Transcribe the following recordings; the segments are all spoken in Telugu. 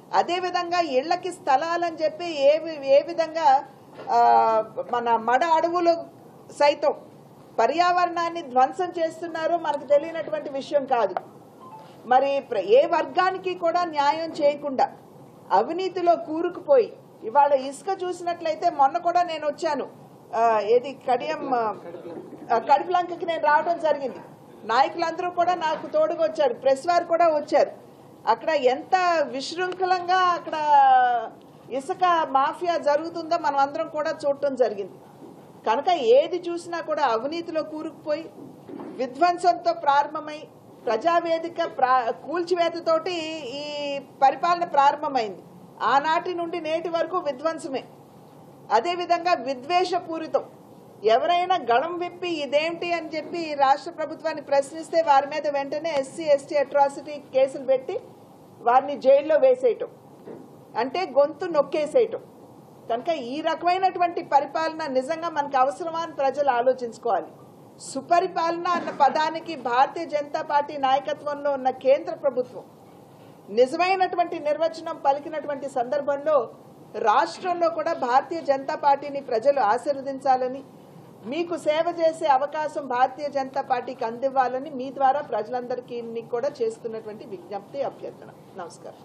అదే విధంగా ఇళ్లకి స్థలాలని చెప్పి ఏ విధంగా మన మడ అడవులు సైతం పర్యావరణాన్ని ధ్వంసం చేస్తున్నారో మనకు తెలియనటువంటి విషయం కాదు. మరి ఏ వర్గానికి కూడా న్యాయం చేయకుండా అవినీతిలో కూరుకుపోయి ఇవాళ ఇసుక చూసినట్లయితే మొన్న కూడా నేను వచ్చాను, ఏది కడిపిలంకకి నేను రావడం జరిగింది. నాయకులందరూ కూడా నాకు తోడుగా వచ్చారు, ప్రెస్ వారు కూడా వచ్చారు. అక్కడ ఎంత విశృంఖలంగా అక్కడ ఇసుక మాఫియా జరుగుతుందో మనం అందరం కూడా చూడటం జరిగింది. కనుక ఏది చూసినా కూడా అవినీతిలో కూరుకుపోయి విధ్వంసంతో ప్రారంభమై ప్రజావేదిక కూల్చివేతతోటి ఈ పరిపాలన ప్రారంభమైంది. ఆనాటి నుండి నేటి వరకు విధ్వంసమే. అదేవిధంగా విద్వేషపూరితం. ఎవరైనా గళం విప్పి ఇదేంటి అని చెప్పి రాష్ట్ర ప్రభుత్వాన్ని ప్రశ్నిస్తే వారి మీద వెంటనే ఎస్సీ ఎస్టీ అట్రాసిటీ కేసులు పెట్టి వారిని జైల్లో వేసేయటం, అంటే గొంతు నొక్కేసేయటం. కనుక ఈ రకమైనటువంటి పరిపాలన నిజంగా మనకు అవసరమా అని ప్రజలు ఆలోచించుకోవాలి. సుపరిపాలన అన్న పదానికి భారతీయ జనతా పార్టీ నాయకత్వంలో ఉన్న కేంద్ర ప్రభుత్వం నిజమైనటువంటి నిర్వచనం పలికినటువంటి సందర్భంలో రాష్ట్రంలో కూడా భారతీయ జనతా పార్టీని ప్రజలు ఆశీర్వదించాలని, మీకు సేవ చేసే అవకాశం భారతీయ జనతా పార్టీకి అందివ్వాలని మీ ద్వారా ప్రజలందరికీ కూడా చేస్తున్నటువంటి విజ్ఞప్తి, అభ్యర్థన. నమస్కారం.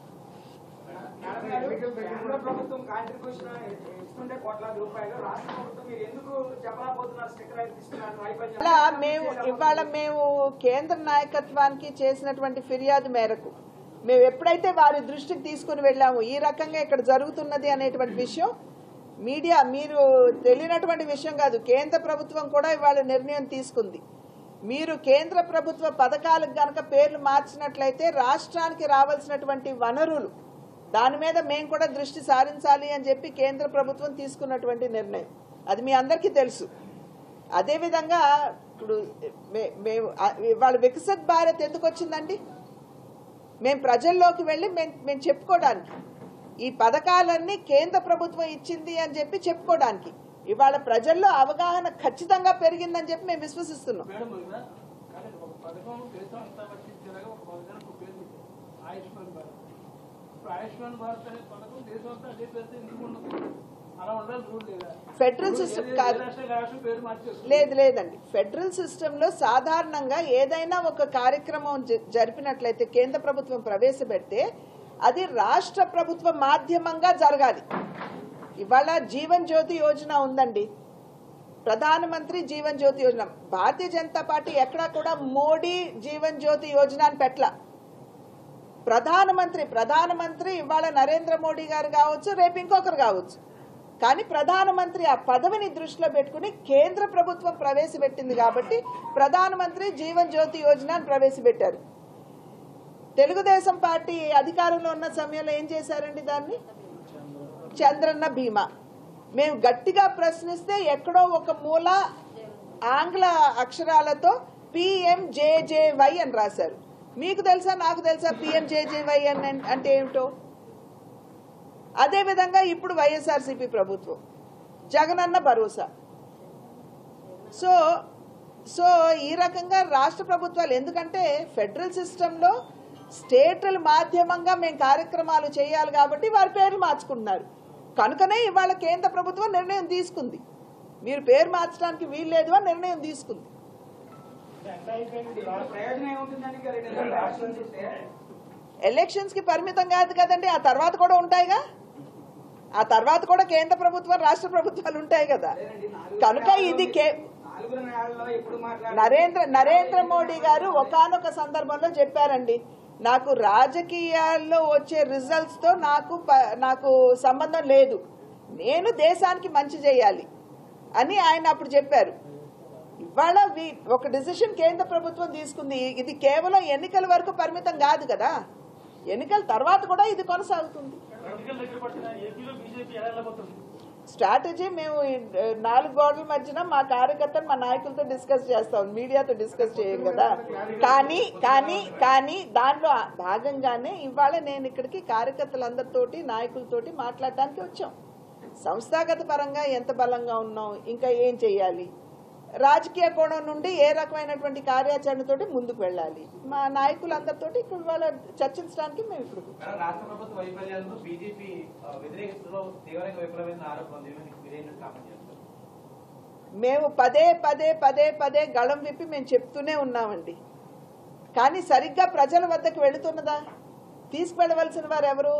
మేము కేంద్ర నాయకత్వానికి చేసినటువంటి ఫిర్యాదు మేరకు మేము ఎప్పుడైతే వారి దృష్టికి తీసుకుని వెళ్ళాము ఈ రకంగా ఇక్కడ జరుగుతున్నది అనేటువంటి విషయం, మీడియా మీరు తెలియనటువంటి విషయం కాదు, కేంద్ర ప్రభుత్వం కూడా ఇవాళ నిర్ణయం తీసుకుంది. మీరు కేంద్ర ప్రభుత్వ పథకాలకు గనక పేర్లు మార్చినట్లయితే రాష్ట్రానికి రావాల్సినటువంటి వనరులు దాని మీద మేము కూడా దృష్టి సారించాలి అని చెప్పి కేంద్ర ప్రభుత్వం తీసుకున్నటువంటి నిర్ణయం, అది మీ అందరికీ తెలుసు. అదేవిధంగా ఇప్పుడు మేము ఇవాళ వికసిత్ భారత్ ఎందుకు వచ్చిందండి? మేము ప్రజల్లోకి వెళ్ళి మేము చెప్పుకోవడానికి, ఈ పథకాలన్నీ కేంద్ర ప్రభుత్వం ఇచ్చింది అని చెప్పి చెప్పుకోవడానికి. ఇవాళ ప్రజల్లో అవగాహన ఖచ్చితంగా పెరిగిందని చెప్పి మేము విశ్వసిస్తున్నాం. ఫెడరల్ సిస్టమ్ కాదు, లేదండి. ఫెడరల్ సిస్టమ్ లో సాధారణంగా ఏదైనా ఒక కార్యక్రమం జరిపినట్లయితే కేంద్ర ప్రభుత్వం ప్రవేశపెడితే అది రాష్ట్ర ప్రభుత్వ మాధ్యమంగా జరగాలి. ఇవాళ జీవన్ జ్యోతి యోజన ఉందండి, ప్రధానమంత్రి జీవన్ జ్యోతి యోజన. భారతీయ జనతా పార్టీ ఎక్కడా కూడా మోడీ జీవన్ జ్యోతి యోజన అని పెట్టల. ప్రధానమంత్రి ఇవాళ నరేంద్ర మోడీ గారు కావచ్చు, రేపు ఇంకొకరు కావచ్చు, కానీ ప్రధానమంత్రి ఆ పదవిని దృష్టిలో పెట్టుకుని కేంద్ర ప్రభుత్వం ప్రవేశపెట్టింది కాబట్టి ప్రధానమంత్రి జీవన్ జ్యోతి యోజన అని ప్రవేశపెట్టారు. తెలుగుదేశం పార్టీ అధికారంలో ఉన్న సమయంలో ఏం చేశారండి? దాన్ని చంద్రన్న బీమా. మేము గట్టిగా ప్రశ్నిస్తే ఎక్కడో ఒక మూల ఆంగ్ల అక్షరాలతో PMJJY అని రాశారు. మీకు తెలుసా, నాకు తెలుసా PMJJY అంటే ఏమిటో? అదేవిధంగా ఇప్పుడు వైఎస్ఆర్సీపీ ప్రభుత్వం జగనన్న భరోసా. సో ఈ రకంగా రాష్ట్ర ప్రభుత్వాలు, ఎందుకంటే ఫెడరల్ సిస్టంలో స్టేట్ల మాధ్యమంగా మేము కార్యక్రమాలు చేయాలి కాబట్టి వారి పేర్లు మార్చుకుంటున్నారు. కనుకనే ఇవాళ కేంద్ర ప్రభుత్వం నిర్ణయం తీసుకుంది, మీరు పేరు మార్చడానికి వీల్లేదు అని నిర్ణయం తీసుకుంది. ఎలక్షన్స్ కి పరిమితం కాదు కదండి, ఆ తర్వాత కూడా ఉంటాయిగా, ఆ తర్వాత కూడా కేంద్ర ప్రభుత్వం రాష్ట్ర ప్రభుత్వాలు ఉంటాయి కదా. కనుక ఇది నరేంద్ర మోడీ గారు ఒకానొక సందర్భంలో చెప్పారండి, నాకు రాజకీయాల్లో వచ్చే రిజల్ట్స్ తో నాకు సంబంధం లేదు, నేను దేశానికి మంచి చేయాలి అని ఆయన అప్పుడు చెప్పారు. ఇవాళ ఒక డిసిషన్ కేంద్ర ప్రభుత్వం తీసుకుంది. ఇది కేవలం ఎన్నికల వరకు పరిమితం కాదు కదా, ఎన్నికల తర్వాత కూడా ఇది కొనసాగుతుంది. స్ట్రాటజీ మేము 4 గోడల మధ్యన మా కార్యకర్తలు మా నాయకులతో డిస్కస్ చేస్తాం, మీడియాతో డిస్కస్ చేయం కదా. కానీ దానిలో భాగంగానే ఇవాళ నేను ఇక్కడికి కార్యకర్తలందరితోటి నాయకులతోటి మాట్లాడటానికి వచ్చాం. సంస్థాగత పరంగా ఎంత బలంగా ఉన్నాం, ఇంకా ఏం చేయాలి, రాజకీయ కోణం నుండి ఏ రకమైనటువంటి కార్యాచరణతోటి ముందుకు వెళ్ళాలి. మా నాయకులందరితోటి ఇప్పుడు వాళ్ళ చర్చించడానికి మేము ఇప్పుడు రాష్ట్ర ప్రభుత్వ వైఫల్యాలను బీజేపీ వ్యతిరేకిస్తూ తీవ్రంగా విఫలమైన ఆరోపణలు చేస్తారు. మేము పదే పదే పదే పదే గళం విప్పి మేము చెప్తూనే ఉన్నామండి. కానీ సరిగ్గా ప్రజల వద్దకు వెళుతున్నదా? తీసుకువెళ్ళవలసిన వారు ఎవరు?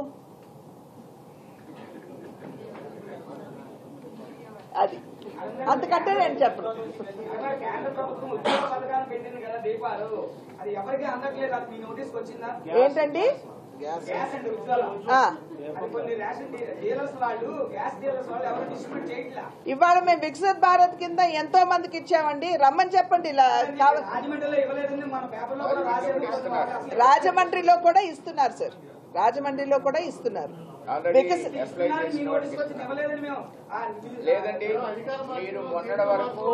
అది అంతకంటే నేను చెప్పను. ఏంటండి ఇవాళ మేము వికసిత్ భారత్ కింద ఎంతో మందికి ఇచ్చామండి. రమ్మని చెప్పండి. రాజమండ్రిలో కూడా ఇస్తున్నారు సార్, రాజమండ్రిలో కూడా ఇస్తున్నారు. లేదండి, మీరు మొన్నటి వరకు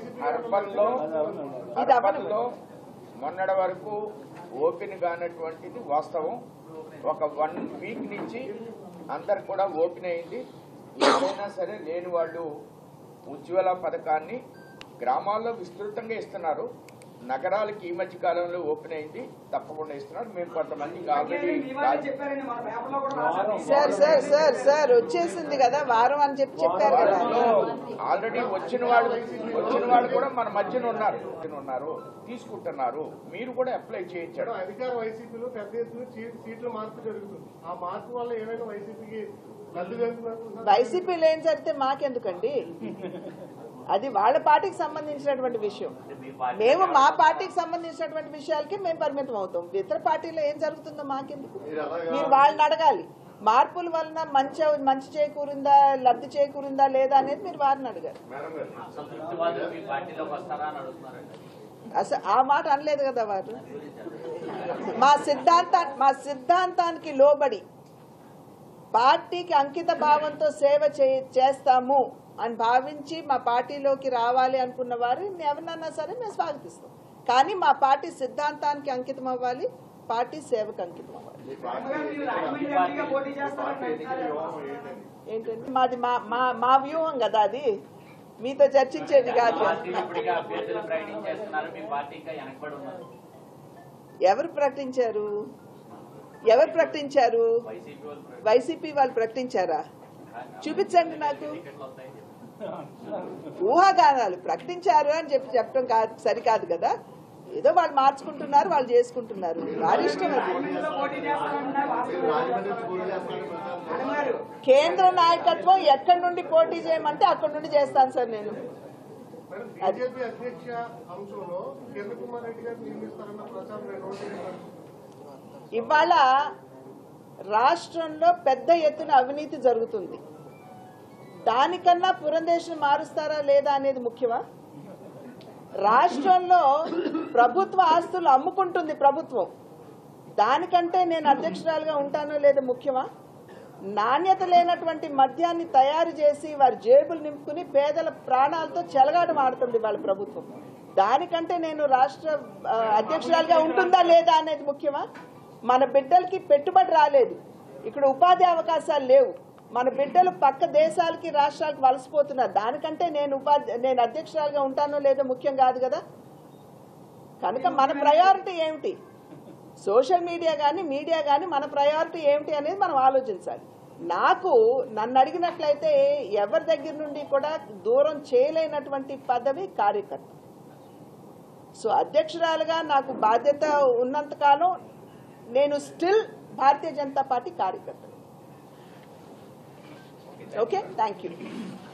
మొన్నటి వరకు ఓపెన్ కానటువంటిది వాస్తవం. ఒక 1 వీక్ నుంచి అందరికి కూడా ఓపెన్ అయింది. ఎవరైనా సరే లేని వాళ్ళు ఉజ్వల పథకాన్ని గ్రామాల్లో విస్తృతంగా ఇస్తున్నారు. నగరాలకి ఈ మధ్య కాలంలో ఓపెన్ అయింది, తప్పకుండా ఇస్తున్నారు. మేము కొంతమందికి సార్ వచ్చేసింది కదా వారం అని చెప్పారు కదా. ఆల్రెడీ వచ్చిన వాళ్ళు కూడా మన మధ్యన ఉన్నారు, తీసుకుంటున్నారు. మీరు కూడా అప్లై చేయించారు. అధికార వైసీపీలో పెద్ద ఎత్తున సీట్ల మార్పు జరుగుతుంది. ఆ మార్పు వల్ల ఏమైనా వైసీపీకి లబ్ధి జరుగుతున్నారు? వైసీపీలో ఏం జరిగితే మాకెందుకండి? అది వాళ్ళ పార్టీకి సంబంధించినటువంటి విషయం. మేము మా పార్టీకి సంబంధించినటువంటి విషయాలకి మేము పరిమితం అవుతాం. ఇతర పార్టీలో ఏం జరుగుతుందో మాకెందుకు? మీరు వాళ్ళని అడగాలి. మార్పుల వలన మంచి చేకూరిందా, లబ్ధి చేకూరిందా లేదా అనేది మీరు వారిని అడగాలి. అసలు ఆ మాట అనలేదు కదా వారు. మా సిద్ధాంతానికి లోబడి పార్టీకి అంకిత భావంతో సేవ చేస్తాము అని భావించి మా పార్టీలోకి రావాలి అనుకున్న వారిని ఎవరినన్నా సరే మేము స్వాగతిస్తాం. కానీ మా పార్టీ సిద్ధాంతానికి అంకితం అవ్వాలి, పార్టీ సేవకు అంకితం అవ్వాలి. ఏంటండి మాది మా వ్యూహం కదా, అది మీతో చర్చించేది కాదు. ఎవరు ప్రకటించారు? వైసీపీ వాళ్ళు ప్రకటించారా? చూపించండి నాకు. ఊహాగానాలు ప్రకటించారు అని చెప్పడం కాదు, సరికాదు కదా. ఏదో వాళ్ళు మార్చుకుంటున్నారు, వాళ్ళు చేసుకుంటున్నారు, వారి ఇష్టం. కేంద్ర నాయకత్వం ఎక్కడి నుండి పోటీ చేయమంటే అక్కడి నుండి చేస్తాను సార్ నేను. ఇవాళ రాష్ట్రంలో పెద్ద ఎత్తున అవినీతి జరుగుతుంది. దానికన్నా పురంధేశ్వరిని మారుస్తారా లేదా అనేది ముఖ్యమా? రాష్ట్రంలో ప్రభుత్వ ఆస్తులు అమ్ముకుంటుంది ప్రభుత్వం, దానికంటే నేను అధ్యక్షురాలుగా ఉంటానో లేదో ముఖ్యమా? నాణ్యత లేనటువంటి మద్యాన్ని తయారు చేసి వారి జేబులు నింపుకుని పేదల ప్రాణాలతో చెలగాటం ఆడుతుంది వాళ్ళ ప్రభుత్వం, దానికంటే నేను రాష్ట్ర అధ్యక్షురాలుగా ఉంటుందా లేదా అనేది ముఖ్యమా? మన బిడ్డలకి పెట్టుబడి రాలేదు, ఇక్కడ ఉపాధి అవకాశాలు లేవు, మన బిడ్డలు పక్క దేశాలకి రాష్ట్రాలకు వలసపోతున్నారు, దానికంటే నేను అధ్యక్షురాలుగా ఉంటానో లేదో ముఖ్యం కాదు కదా. కనుక మన ప్రయారిటీ ఏమిటి? సోషల్ మీడియా కానీ మన ప్రయారిటీ ఏమిటి అనేది మనం ఆలోచించాలి. నన్ను అడిగినట్లయితే ఎవరి దగ్గర నుండి కూడా దూరం చేయలేనటువంటి పదవి కార్యకర్త. సో అధ్యక్షురాలుగా నాకు బాధ్యత ఉన్నంతకాలం నేను స్టిల్ భారతీయ జనతా పార్టీ కార్యకర్త. Okay, thank you.